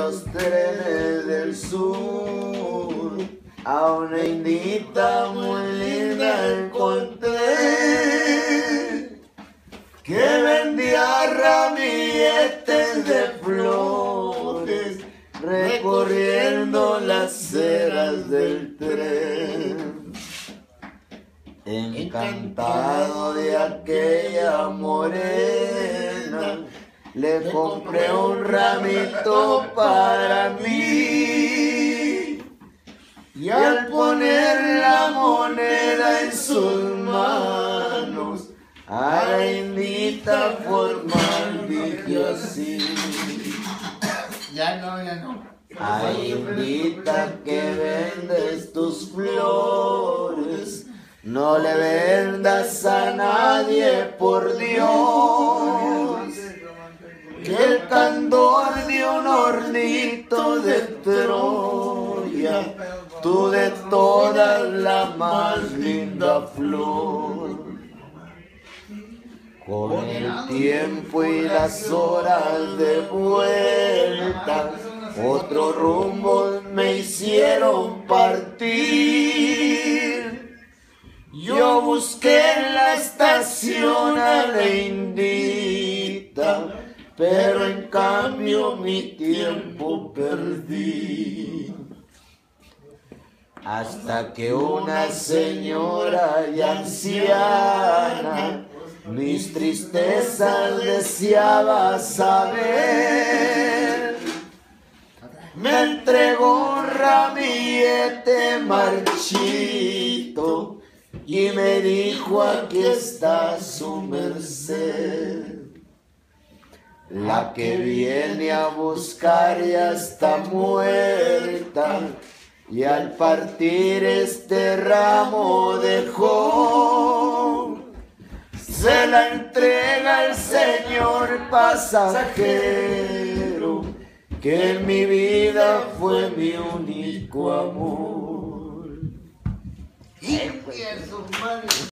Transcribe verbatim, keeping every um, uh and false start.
los trenes del sur, a una indita muy linda encontré, que vendía ramilletes de flores, recorriendo las ceras del tren. Encantado de aquella morena, le compré un ramito para mí, y al poner la moneda en sus manos, a la indita formal dije así: Ya no, ya no. ay, indita, que vendes tus flores, no le vendas a nadie, por Dios, que el candor de un hornito de Troya, tú de todas la más linda flor. Con el tiempo y las horas de vuelta, otros rumbos me hicieron partir. Yo busqué en la estación a la indita, pero en cambio mi tiempo perdí. Hasta que una señora ya anciana mis tristezas deseaba saber, me entregó un ramillete marchito y me dijo: aquí está su merced. La que viene a buscar ya está muerta, y al partir este ramo dejó. Se la entrega el señor pasajero, que en mi vida fue mi único amor. ¡Hijo de su madre!